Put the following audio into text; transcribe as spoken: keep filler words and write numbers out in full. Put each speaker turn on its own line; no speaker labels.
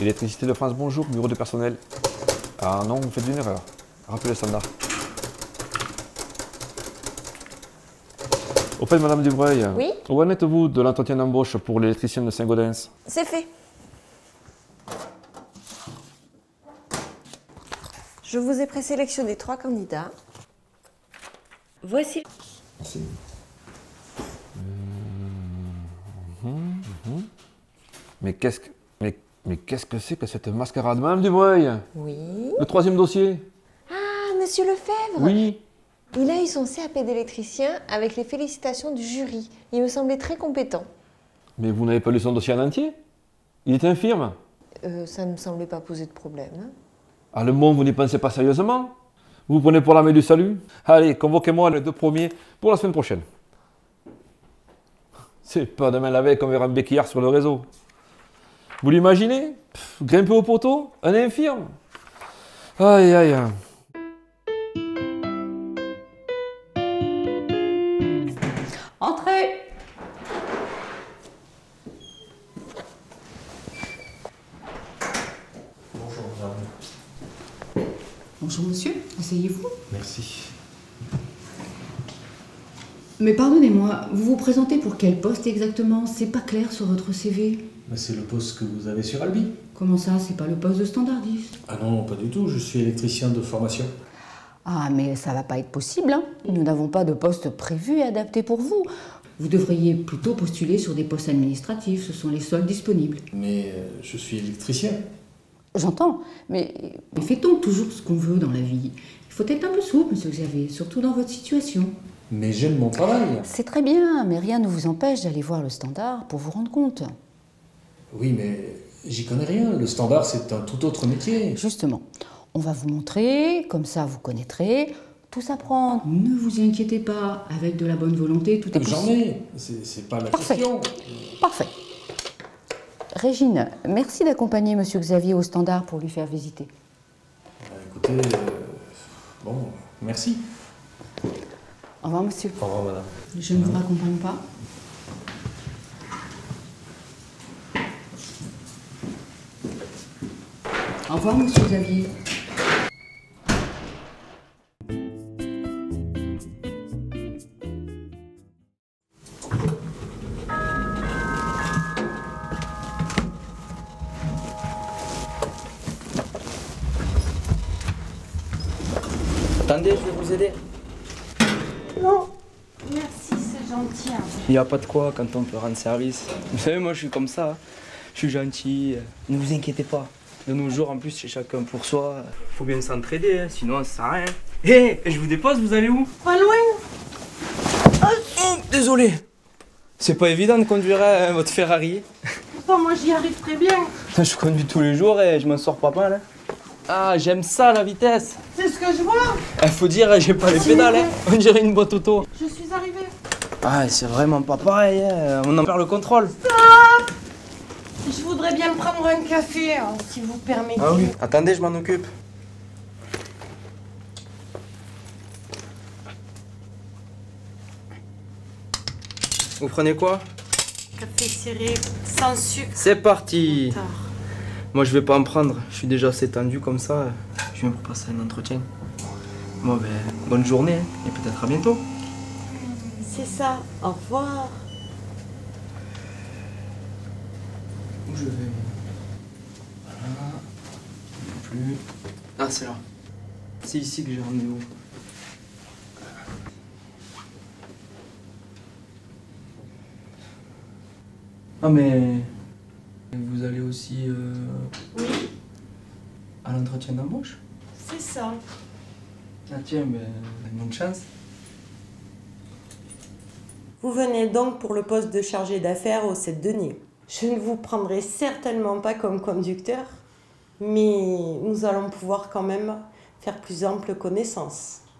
Électricité de France, bonjour, bureau de personnel. Ah non, vous faites une erreur. Rappelez le standard. Au fait, Madame Dubreuil,
oui,
où en êtes-vous de l'entretien d'embauche pour l'électricien de Saint-Gaudens?
c'est fait. Je vous ai présélectionné trois candidats. Voici.
Merci. Mmh, mmh. Mais qu'est-ce que mais, mais qu'est-ce que c'est que cette mascarade, Madame Dubreuil?
Oui.
Le troisième dossier?
Ah, Monsieur Lefebvre.
Oui.
Il a eu son C A P d'électricien avec les félicitations du jury. Il me semblait très compétent.
Mais vous n'avez pas lu son dossier en entier? Il est infirme.
Euh, ça ne me semblait pas poser de problème. Hein.
Ah, le monde, vous n'y pensez pas sérieusement? Vous vous prenez pour l'armée du salut? Allez, convoquez-moi les deux premiers pour la semaine prochaine. C'est pas demain la veille qu'on verra un béquillard sur le réseau. Vous l'imaginez? Grimper au poteau? Un infirme? Aïe, aïe, aïe.
Entrez.
Bonjour, madame.
Bonjour monsieur, asseyez-vous.
Merci.
Mais pardonnez-moi, vous vous présentez pour quel poste exactement? C'est pas clair sur votre C V.
Bah, c'est le poste que vous avez sur Albi.
Comment ça, c'est pas le poste de standardiste?
Ah non, pas du tout, je suis électricien de formation.
Ah mais ça va pas être possible, hein. Nous n'avons pas de poste prévu et adapté pour vous. Vous devriez plutôt postuler sur des postes administratifs, ce sont les seuls disponibles.
Mais euh, je suis électricien.
J'entends, mais, mais fait-on toujours ce qu'on veut dans la vie? Il faut être un peu souple, monsieur Xavier, surtout dans votre situation.
Mais j'aime mon travail.
C'est très bien, mais rien ne vous empêche d'aller voir le standard pour vous rendre compte.
Oui, mais j'y connais rien. Le standard, c'est un tout autre métier.
Justement, on va vous montrer, comme ça vous connaîtrez, tout s'apprend. Ne vous inquiétez pas, avec de la bonne volonté, tout est possible.
J'en ai, c'est c'est pas la
Parfait.
question.
Parfait. Régine, merci d'accompagner monsieur Xavier au standard pour lui faire visiter.
Bah, écoutez, euh, bon, merci.
Au revoir monsieur.
Au revoir, madame.
Je ne vous raccompagne pas. Au revoir monsieur Xavier.
Attendez, je vais vous aider.
Non, merci, c'est gentil. Hein.
Il n'y a pas de quoi quand on peut rendre service. Vous savez, moi je suis comme ça. Je suis gentil. Ne vous inquiétez pas. De nos jours, en plus, c'est chacun pour soi. Faut bien s'entraider, hein, sinon ça sert à rien. Hé, hey, je vous dépose, vous allez où?
Pas loin.
Oh, désolé. C'est pas évident de conduire hein, votre Ferrari.
Pourtant, moi j'y arrive très bien.
Je conduis tous les jours et je m'en sors pas mal. Hein. Ah, j'aime ça, la vitesse.
C'est ce que je vois.
Il faut dire, j'ai pas les pédales. Hein. On dirait une boîte auto.
Je suis arrivée.
Ah, c'est vraiment pas pareil. Hein. On en perd le contrôle.
Stop. Je voudrais bien prendre un café, hein, si vous permettez.
Ah oui. Attendez, je m'en occupe. Vous prenez quoi?
Café serré, sans sucre.
C'est parti.
Tard.
Moi, je vais pas en prendre. Je suis déjà assez tendu comme ça. Je viens pour passer un entretien. Bon, ben, bonne journée hein, et peut-être à bientôt.
C'est ça. Au revoir.
Où je vais? Voilà. Non plus. Ah, c'est là. C'est ici que j'ai rendez-vous. Ah, mais. Vous allez aussi. Euh...
Oui,
à l'entretien d'embauche?
c'est ça.
Ah, tiens, ben. bonne chance.
Vous venez donc pour le poste de chargé d'affaires au sept Denis. Je ne vous prendrai certainement pas comme conducteur, mais nous allons pouvoir quand même faire plus ample connaissance.